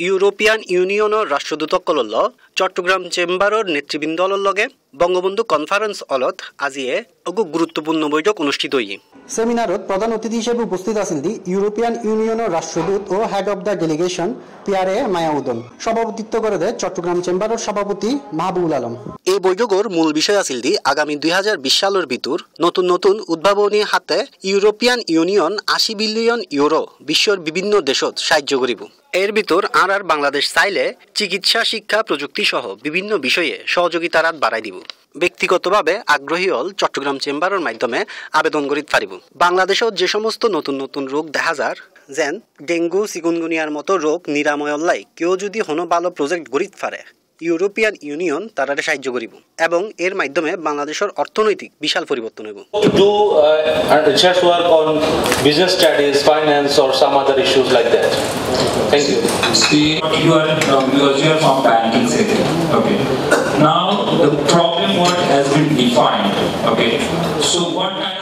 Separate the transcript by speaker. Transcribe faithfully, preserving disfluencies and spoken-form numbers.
Speaker 1: European ইউনিয়নের রাষ্ট্রদূতসকল চট্টগ্রাম চেম্বারের নেতৃবৃন্দর লগে বঙ্গবন্ধু কনফারেন্স হলত আজিয়ে অগু গুরুত্বপূর্ণ বৈঠক অনুষ্ঠিত হই।
Speaker 2: সেমিনারত প্রধান অতিথি হিসেবে উপস্থিত আছেন দি ইউরোপিয়ান ইউনিয়নের রাষ্ট্রদূত ও head of the delegation Pierre Mayaudon. সভাপতিত্ব করে দেয় চট্টগ্রাম চেম্বারের সভাপতি মাহবুবুল আলম।
Speaker 1: এই বৈঠকের মূল বিষয় আছিল দি আগামী দুই হাজার বিশ সালের ভিতর নতুন নতুন উদ্ভাবনী হাতে ইউরোপিয়ান ইউনিয়ন আশি বিলিয়ন ইউরো বিশ্বের বিভিন্ন দেশত সাহায্য করিব। এর ভিতর আর আর বাংলাদেশ চাইলে চিকিৎসা, শিক্ষা, প্রযুক্তি সহ বিভিন্ন বিষয়ে সহযোগিতার হাত বাড়াই দিব। ব্যক্তিগতভাবে আগ্রহী হল চট্টগ্রাম চেম্বারের মাধ্যমে আবেদন করিতে পারিব। বাংলাদেশত যে সমস্ত নতুন নতুন রোগ দেখা যার যেন ডেঙ্গু, চিকুনগুনিয়ার মতো রোগ নিরাময়র লাই কেউ যদি কোনো ভালো প্রজেক্ট গড়িতে পারে ইউরোপিয়ান ইউনিয়ন তারারে সাহায্য করিব এবং এর মাধ্যমে বাংলাদেশের অর্থনৈতিক বিশাল পরিবর্তন হইব।
Speaker 3: Do uh, research work on business studies, finance, or some other issues like that. Thank you.
Speaker 4: See, you are from, because you are from banking sector. Okay. Now the problem what has been defined. Okay. So what kind of